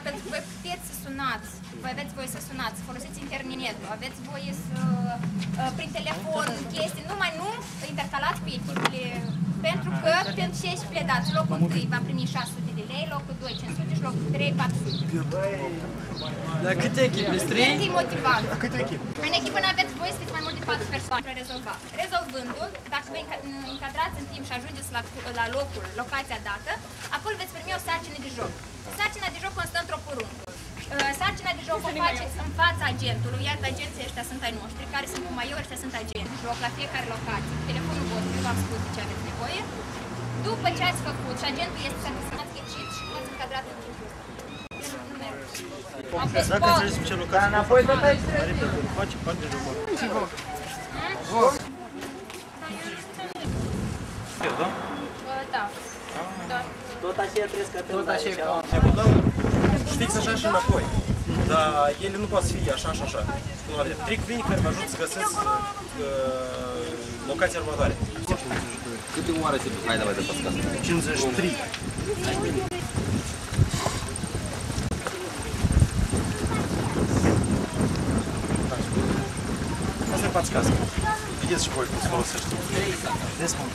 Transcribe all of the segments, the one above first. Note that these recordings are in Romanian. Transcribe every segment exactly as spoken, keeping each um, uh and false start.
pentru că voi puteți să sunați, voi aveți voie să sunați, să folosiți internetul, aveți voie să, prin telefon, chestii, numai nu intercalați cu echipele, pentru că pentru ce și pledați, locul întâi va primi șase sute de lei, locul doi cinci sute și locul trei patru sute. Dar câte echipe? trei? Câte motivat. Câte echipe? În echipă nu aveți voie să fiți mai mult de patru persoane pentru a rezolva. Rezolvându-l, dacă vă încadrați în timp și ajungeți la, la locul, locația dată, acolo veți primi o sarcină de joc. Sarcina de joc constă într-o poruncă. Sarcina de joc o faceți în fața agentului, iată agenții ăștia sunt ai noștri, care sunt cu maior, ăștia sunt agenți, joc la fiecare locație, telefonul vostru, eu v-am spus de ce aveți nevoie. După ce ați făcut și agentul este satisfăcut, ghicit și v-ați încadrat în timpul. Dacă înțelegi ce locație înapoi tot aici trebuie. Face parte de jocul. Și vă. Da? Da. Da. Tot așa trebuie să Tot așa e ca... Știți așa și înapoi. Dar ele nu pot să fie așa și așa. Trei cuvinte care vă ajută să găsesc locația următoare. Câte oare se duc? Hai, давай, de подсказку. cincizeci și trei. Asta e подсказка. Vedeți și voi cum se folosește. Vedeți cum?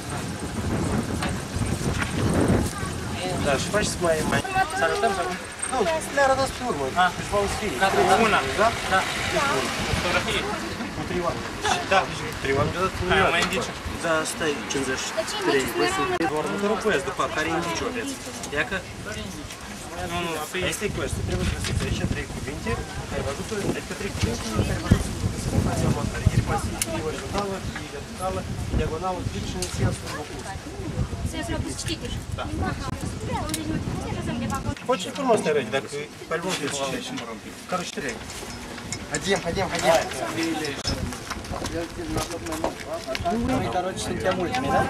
Da, și faceți mai... Să arătăm sau cum? Nu, le arătați pe urmă. Ah, deci v-au scrie. Una. Da? Da. Fotografie. Cu trioan. Da, trioan mi-a dat Hai, mai indici. Da, stai, cincizeci și trei. Doar următorul quest, după care indici-o aveți. Ia că... Nu, nu, asta e... Asta e quest, trebuie să găsiți aici trei cuvinte, care vă ajută, adică trei cuvinte, care vă ajută să găsiți locația următoare. E pasiv, e orizontală, e verticală, e diagonală, clic și în sensul opus. Sensul opus citiți. Da. Хочешь информацию ставить, так по-любому ты читаешь. Короче, три. Ходим, ходим, ходим. Мы, короче, suntem ultimi, da?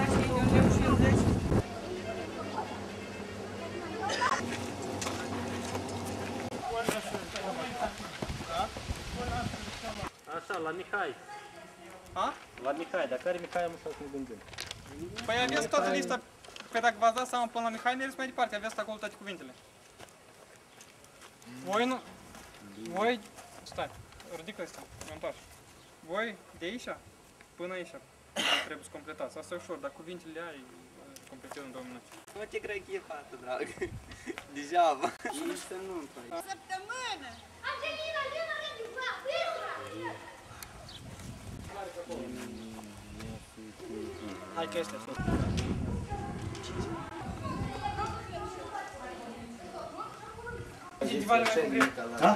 Așa, la Mihai. A? La Mihai, dar care Mihai am să ne gândim? Păi aveți toată lista, că dacă v-ați dat seama până la Mihai, mergeți mai departe, aveți acolo toate cuvintele. Voi nu... Voi... Stai, ridică ăsta, mă întoarce. Voi de aici până aici trebuie să completați. Asta e ușor, dar cuvintele ai completez în două minute. Nu te cred că e fată, drag. Degeaba. Nici să nu-mi faci. Săptămână! Angelina, Lina, Lina, Lina! Hai că este sus. Da?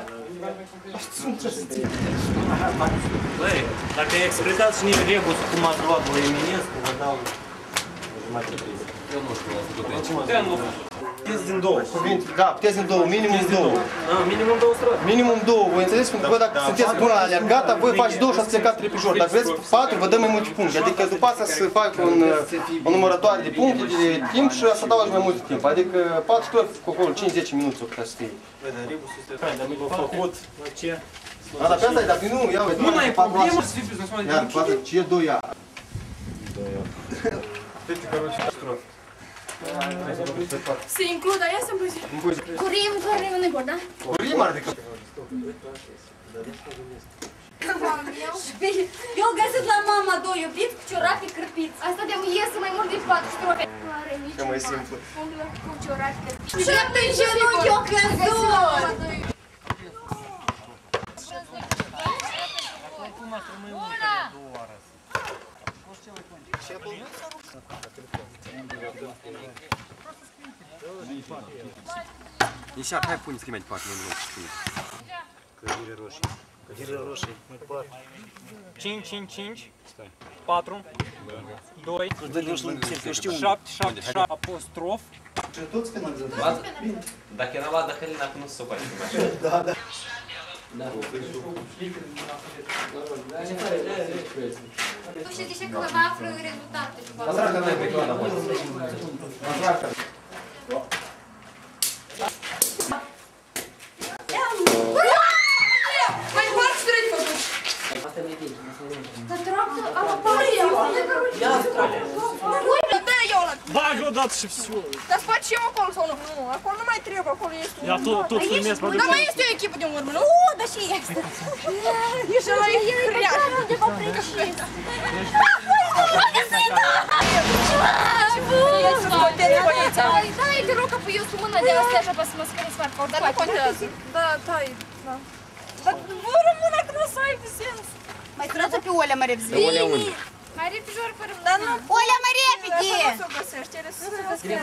Băi, dacă explicați și nici Rebus cum ați luat la Eminescu, vă dau jumătate de priză. Eu nu știu, am făcut aici. Puteți din două cuvinte, da, puteți din două, minimum două. Ah, minimum două străzi. Minimum două, voi înțelegeți? Pentru că dacă sunteți bun la alergata, voi faceți două și ați plecat trepijor. Dacă vreți patru, vă dăm mai multe puncte. Adică după asta să fac un, o numărătoare de puncte, de timp și să dau mai mult timp. Adică patru tot cu acolo cinci zece minute o putea să fie. Băi, dar Rebus este... Hai, dar mi l-a făcut. La ce? Da, dar pe asta e, dacă nu, ia uite. Nu mai e problemă să fii biznesman de Iar, poate, ce doi ia? Deci, короче, строй. Se includă, ia să-mi pui. Curim, curim în negor, da? Curim ar decât. Eu găsit la mama doi iubiți cu ciorapi cârpiți. Asta de iese mai mult de patru strofe. Că mai simplu. Cu ciorapi cârpiți. Și-mi în genunchi o căzut! Ищак, hai pune scrie mai departe, nu nu știu. Cădire roșii. Cădire roșii, mai departe. cinci, cinci, cinci, patru, doi, șapte, șapte, șapte, apostrof. Toți penalizați. Dacă era la Dahalina, acum nu se face. Da, da. Tu știi de ce că vă află rezultate. Pătracă n-ai pe clada, mă. Pătracă. Mai faci trei făcut. Asta mi-e bine, asta mi-e bine. Dar treaptă, am apărut eu. Ia, strale. Uite, dă-i eu ăla. Bagi-o, da, filmat și все. Dar facem acolo sau nu? Nu, acolo nu mai trebuie, acolo este un... Я тут, тут filmez, mă duc. Dar mai este o echipă din urmă, nu? O, dar și este. Ești ăla e hriaș. Dai, te rog, că pui eu cu mâna de astea așa, să mă scrie smart card. Dar nu contează. Da, tai, da. Dar vă rămână că nu o să aibă sens. Mai sună-ți pe Olea mai repede. Olea unde? Mai repijor fără mână. Dar nu... Olea mai repede! Așa nu s-o găsești, ele să se scrie.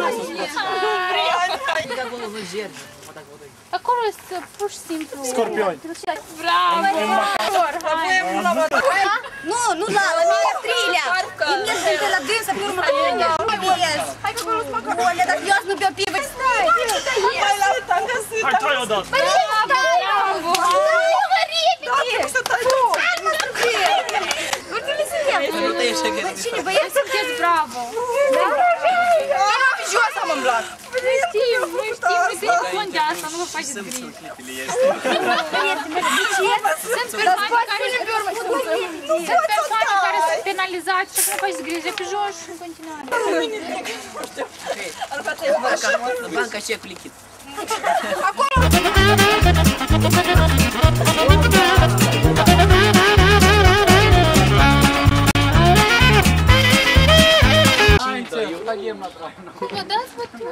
Acolo este pur și simplu... Scorpioni. Bravo! Nu, nu la, la mine e treilea. Imediat sunt de la dânsă pe urmă. Hai că acolo sunt Olea, dacă eu nu beau pivă. Stai! Hai la uita, am găsit. Hai, trai odată. Bravo! Să tai tu! Cine, băieți, sunteți bravo! Jos am îmblat! Știm, nu știm, nu țineți cont de asta, nu vă faceți griji. Sunt persoane care sunt persoane care sunt penalizați și nu faceți griji pe jos și în continuare. Banca șef lichid. Vă dați bătut?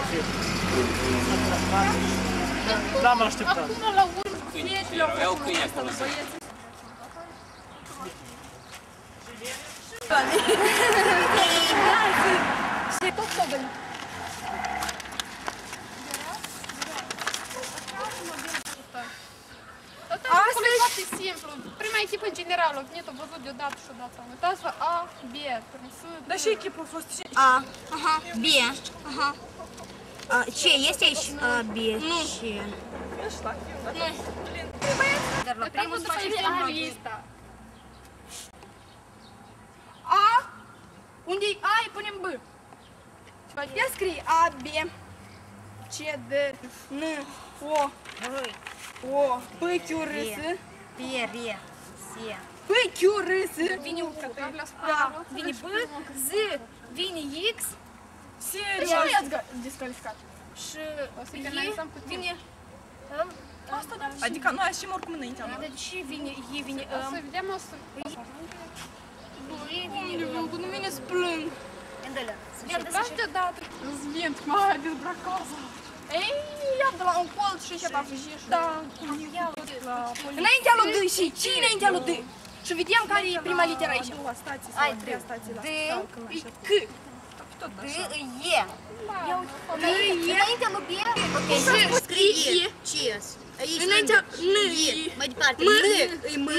N-am așteptat. Acum la urmă, fieții au Iau făcut câine asta, acolo. băieți. Și tot sobel. Asta e foarte simplu. Prima echipă în general, o venit, o văzut deodată și odată. Uitați-vă A, B, trăsut. Dar și echipă a fost... A, aha, B, aha. A, ce, este aici? A, B, C. Dar la primul să facem lista. A, unde e A, îi punem B. Ia scrie A, B, C, D, N, O, O, P, Q, R, S, B, R, C. P, Q, R, S, Vine U, că la A, spate. vine B, Z, vine X, Serios? și nu i-ați descalificat. Și O să-i penalizăm cu vine... Asta da. Și- Adică noi ieșim oricum înaintea. Deci și vine E, vine O să M, vedem, o să... nu vine să plâng. Dați deodată. Îți vent, mai dezbracoasă. Ei, ia de la un colț și încep a fugi și... Da, înaintea lui D și ce înaintea lui D? Și vedem care e prima literă aici. Ai, trei stații la D, e C. D, E. D, E. Înaintea lui B, ok, Z, scrie E. Ce? Aici Înaintea N, E. Mai departe, M, N, e M.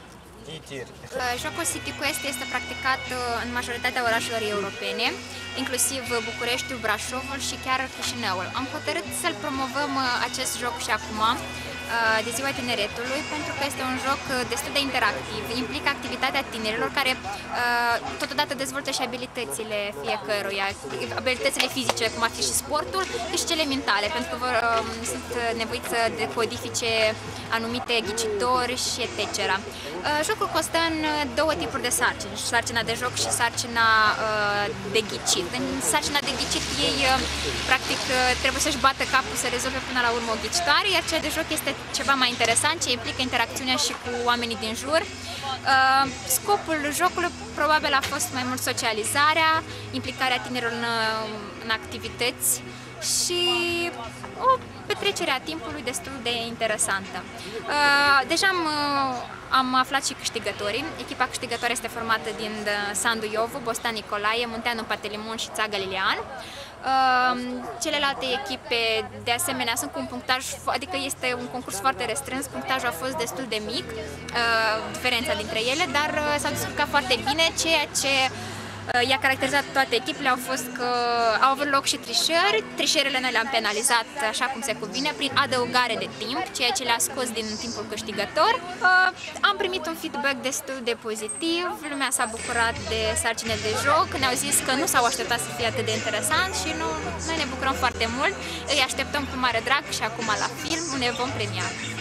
Jocul City Quest este practicat în majoritatea orașelor europene, inclusiv Bucureștiul, Brașovul și chiar Chișinăul. Am hotărât să-l promovăm acest joc și acum, de Ziua Tineretului, pentru că este un joc destul de interactiv, implică activitatea tinerilor care totodată dezvoltă și abilitățile fiecăruia, abilitățile fizice, cum ar fi și sportul, cât și cele mentale, pentru că vor, sunt nevoiți să decodifice anumite ghicitori și et cetera. Jocul constă în două tipuri de sarcini, sarcina de joc și sarcina de ghicit. În sarcina de ghicit ei practic trebuie să-și bată capul să rezolve până la urmă o ghicitoare, iar cea de joc este ceva mai interesant, ce implică interacțiunea și cu oamenii din jur. Scopul jocului probabil a fost mai mult socializarea, implicarea tinerilor în, în activități și o petrecere a timpului destul de interesantă. Deja am, am aflat și câștigătorii. Echipa câștigătoare este formată din Sandu Iovu, Bostan Nicolae, Munteanu Patelimon și Țaga Lilian. Celelalte echipe, de asemenea, sunt cu un punctaj, adică este un concurs foarte restrâns, punctajul a fost destul de mic, diferența dintre ele, dar s-au descurcat foarte bine, ceea ce i-a caracterizat toate echipele au fost că au avut loc și trișări. Trișările noi le-am penalizat așa cum se cuvine, prin adăugare de timp, ceea ce le-a scos din timpul câștigător. Am primit un feedback destul de pozitiv, lumea s-a bucurat de sarcine de joc, ne-au zis că nu s-au așteptat să fie atât de interesant și nu, noi ne bucurăm foarte mult. Îi așteptăm cu mare drag și acum la film ne vom premia.